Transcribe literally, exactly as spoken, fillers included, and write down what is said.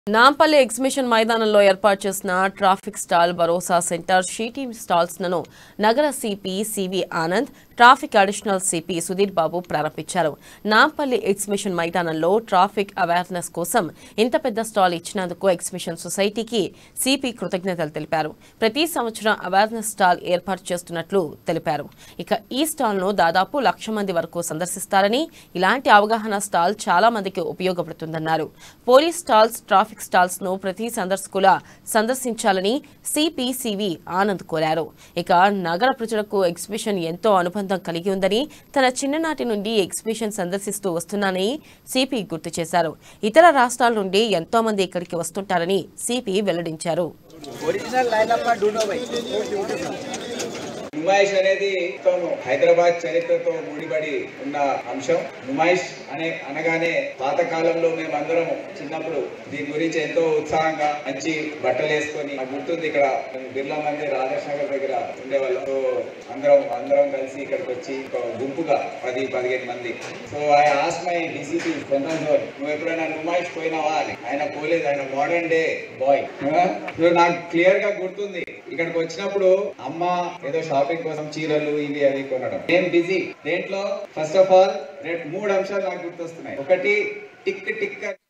Nampally exhibition మైదానంలో ఏర్పాటు చేసిన ట్రాఫిక్ స్టాల్ భరోసా సెంటర్ షీటీ స్టాల్స్ లను నగర CP CV Anand traffic additional CP Sudheer Babu ప్రారంభించారు. నాంపల్లి ఎగ్జిబిషన్ మైదానంలో ట్రాఫిక్ అవేర్నెస్ కోసం ఇంత పెద్ద స్టాల్ ఇచ్చినందుకు ఎగ్జిబిషన్ సొసైటీకి సిపి కృతజ్ఞతలు తెలిపారు. ప్రతి సంవత్సరం అవేర్నెస్ స్టాల్ ఏర్పాటు చేస్తున్నట్లు తెలిపారు. ఇక ఈ స్టాల్ ను దాదాపు లక్ష మంది వరకు సందర్శిస్తారని, ఇలాంటి అవగాహన స్టాల్ చాలా మందికి ఉపయోగపడుతుందన్నారు. పోలీస్ స్టాల్స్, ట్రాఫిక్ స్టాల్స్ ను ప్రతి సందర్శకుల సందర్శించాలని సిపి సివి ఆనంద్ కోరారు. ఇక నగర ప్రజలకు ఎగ్జిబిషన్ ఎంతో అనుబంధం కలిగి ఉందని, తన చిన్ననాటి నుండి ఎగ్జిబిషన్ సందర్శిస్తూ వస్తున్నానని సిపి గుర్తు చేశారు. ఇతర రాష్ట్రాల నుండి ఎంతో మంది ఇక్కడికి వస్తుంటారని సిపి వెల్లడించారు. నుమాయిష్ అనేది హైదరాబాద్ చరిత్రతో ముడిపడి ఉన్న అంశం. నుమాయిష్ అనే అనగానే పాత కాలంలో మేమందరం చిన్నప్పుడు దీని గురించి ఎంతో ఉత్సాహంగా మంచి బట్టలు వేసుకొని, నాకు గుర్తుంది ఇక్కడ బిర్లా మందిర్ ఆదర్శ్ నగర్ దగ్గర ఉండేవాళ్ళం. సో అందరం అందరం కలిసి ఇక్కడికి వచ్చి ఒక గుంపుగా పది పదిహేను మంది. So I ask my DCP central zone, నువ్వు ఎప్పుడైనా నుమాయిష్ పోయినావా అని. ఆయన పోలేదు, ఆయన మోడర్న్ డే బాయ్. సో నాకు క్లియర్ గా గుర్తుంది ఇక్కడికి వచ్చినప్పుడు అమ్మ ఏదో షాపింగ్ కోసం చీరలు ఇవి అవి కొనడం. నేను బిజీ. దేంట్లో ఫస్ట్ ఆఫ్ ఆల్ మూడు అంశాలు నాకు గుర్తొస్తున్నాయి. ఒకటి టిక్ టిక్